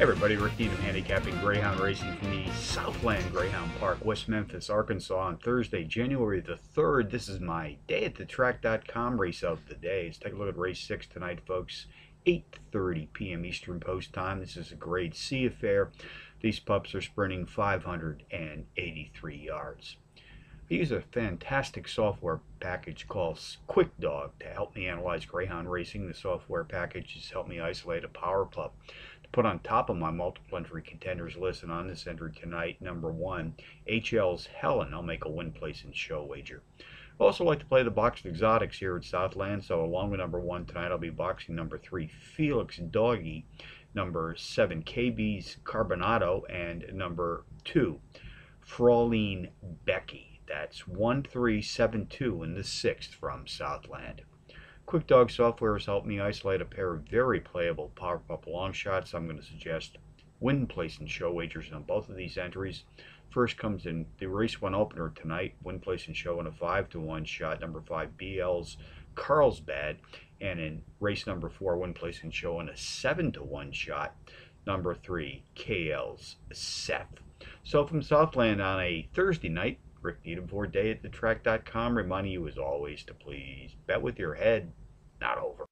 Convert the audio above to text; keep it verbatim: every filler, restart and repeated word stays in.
Everybody, Rick Needham handicapping Greyhound racing from the Southland Greyhound Park, West Memphis, Arkansas on Thursday, January the third. This is my day at the track dot com race of the day. Let's take a look at race six tonight, folks. eight thirty p m Eastern Post Time. This is a grade C affair. These pups are sprinting five hundred eighty-three yards. I use a fantastic software package called QuickDog to help me analyze greyhound racing. The software package has helped me isolate a power pup to put on top of my multiple entry contenders list. And on this entry tonight, number one, H L's Helen. I'll make a win, place, and show wager. I also like to play the box of exotics here at Southland, so along with number one tonight, I'll be boxing number three, Felix Doggy, number seven, K B's Carbonado, and number two, Fraulein Becky. That's one three seven two in the sixth from Southland. QuickDog software has helped me isolate a pair of very playable power pup long shots. I'm going to suggest win, place, and show wagers on both of these entries. First comes in the race one opener tonight, win, place, and show in a five to one shot, number five, B L's Carlsbad, and in race number four, win, place, and show in a seven to one shot, number three, K L's Seth. So from Southland on a Thursday night, Rick Needham for day at the track dot com, reminding you as always to please bet with your head, not over.